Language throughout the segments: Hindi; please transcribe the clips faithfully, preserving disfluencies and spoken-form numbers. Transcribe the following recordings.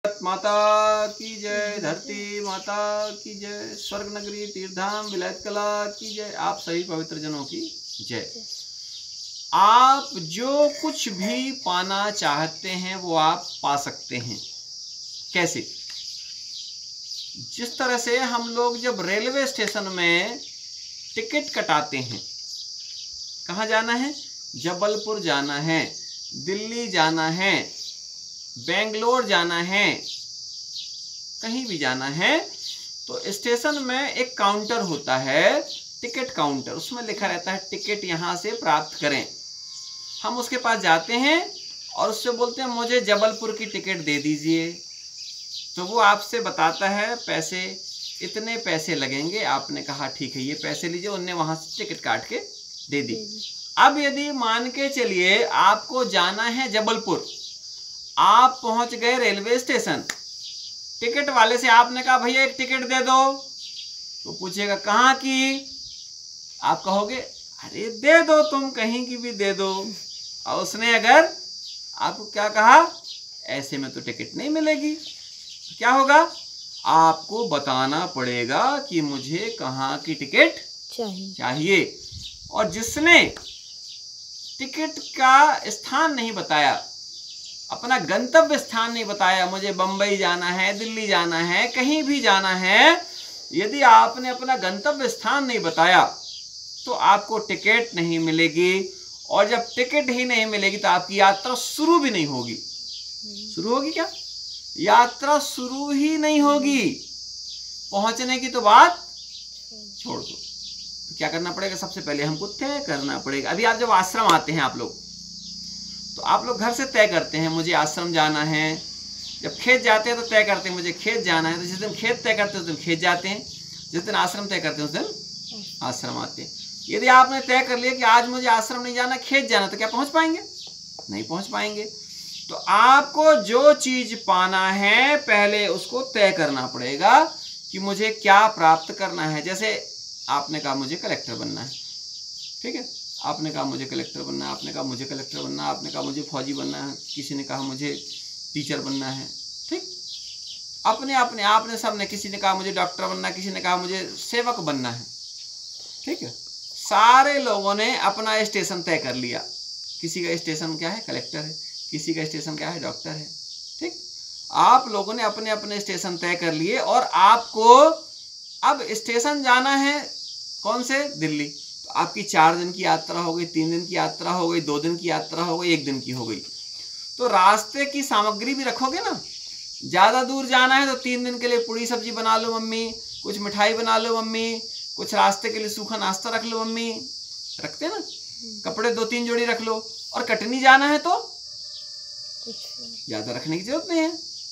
माता की जय, धरती माता की जय, स्वर्ग नगरी तीर्थधाम विलायत कला की जय। आप सभी पवित्र जनों की जय। आप जो कुछ भी पाना चाहते हैं वो आप पा सकते हैं। कैसे? जिस तरह से हम लोग जब रेलवे स्टेशन में टिकट कटाते हैं, कहाँ जाना है? जबलपुर जाना है, दिल्ली जाना है, बेंगलोर जाना है, कहीं भी जाना है, तो स्टेशन में एक काउंटर होता है, टिकट काउंटर। उसमें लिखा रहता है टिकट यहाँ से प्राप्त करें। हम उसके पास जाते हैं और उससे बोलते हैं मुझे जबलपुर की टिकट दे दीजिए। तो वो आपसे बताता है पैसे, इतने पैसे लगेंगे। आपने कहा ठीक है ये पैसे लीजिए, उनने वहाँ से टिकट काट के दे दी। अब यदि मान के चलिए आपको जाना है जबलपुर, आप पहुंच गए रेलवे स्टेशन, टिकट वाले से आपने कहा भैया एक टिकट दे दो, तो पूछेगा कहाँ की? आप कहोगे अरे दे दो, तुम कहीं की भी दे दो। और उसने अगर आपको क्या कहा, ऐसे में तो टिकट नहीं मिलेगी, क्या होगा? आपको बताना पड़ेगा कि मुझे कहाँ की टिकट चाहिए, चाहिए। और जिसने टिकट का स्थान नहीं बताया, अपना गंतव्य स्थान नहीं बताया, मुझे बंबई जाना है, दिल्ली जाना है, कहीं भी जाना है, यदि आपने अपना गंतव्य स्थान नहीं बताया तो आपको टिकट नहीं मिलेगी। और जब टिकट ही नहीं मिलेगी तो आपकी यात्रा शुरू भी नहीं होगी। शुरू होगी क्या? यात्रा शुरू ही नहीं होगी। पहुंचने की तो बात छोड़ दो। तो क्या करना पड़ेगा? सबसे पहले हमको तय करना पड़ेगा। अभी आप जब आश्रम आते हैं, आप लोग तो आप लोग घर से तय करते हैं मुझे आश्रम जाना है। जब खेत जाते हैं तो तय करते हैं मुझे खेत जाना है। तो जिस दिन खेत तय करते हैं उस दिन खेत जाते हैं, जिस दिन आश्रम तय करते हैं उस दिन आश्रम आते हैं। यदि आपने तय कर लिया कि आज मुझे आश्रम नहीं जाना, खेत जाना, तो क्या पहुंच पाएंगे? नहीं पहुंच पाएंगे। तो आपको जो चीज पाना है पहले उसको तय करना पड़ेगा कि मुझे क्या प्राप्त करना है। जैसे आपने कहा मुझे कलेक्टर बनना है, ठीक है, आपने कहा मुझे कलेक्टर बनना है, आपने कहा मुझे कलेक्टर बनना है, आपने कहा मुझे फौजी बनना है, किसी ने कहा मुझे टीचर बनना है, ठीक, अपने अपने आपने सब ने, किसी ने कहा मुझे डॉक्टर बनना है, किसी ने कहा मुझे सेवक बनना है, ठीक है। सारे लोगों ने अपना स्टेशन तय कर लिया। किसी का स्टेशन क्या है? कलेक्टर है, किसी का स्टेशन क्या है? डॉक्टर है, ठीक। आप लोगों ने अपने अपने स्टेशन तय कर लिए और आपको अब स्टेशन जाना है कौन से? दिल्ली। तो आपकी चार दिन की यात्रा हो गई, तीन दिन की यात्रा हो गई, दो दिन की यात्रा हो गई, एक दिन की हो गई। तो रास्ते की सामग्री भी रखोगे ना। ज़्यादा दूर जाना है तो तीन दिन के लिए पूरी सब्जी बना लो मम्मी, कुछ मिठाई बना लो मम्मी, कुछ रास्ते के लिए सूखा नाश्ता रख लो मम्मी, रखते ना। कपड़े दो तीन जोड़ी रख लो। और कटनी जाना है तो ज़्यादा रखने की जरूरत नहीं है,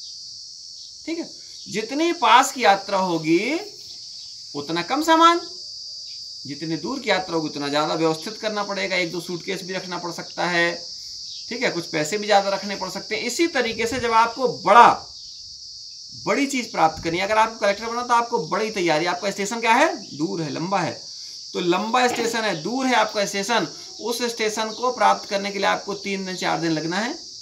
ठीक है। जितनी पास की यात्रा होगी उतना कम सामान, जितनी दूर की यात्रा होगी उतना ज़्यादा व्यवस्थित करना पड़ेगा। एक दो सूटकेस भी रखना पड़ सकता है, ठीक है, कुछ पैसे भी ज़्यादा रखने पड़ सकते हैं। इसी तरीके से जब आपको बड़ा बड़ी चीज़ प्राप्त करनी है, अगर आपको कलेक्टर बनना तो आपको बड़ी तैयारी। आपका स्टेशन क्या है? दूर है, लंबा है, तो लंबा स्टेशन है, दूर है आपका स्टेशन। उस स्टेशन को प्राप्त करने के लिए आपको तीन दिन चार दिन लगना है।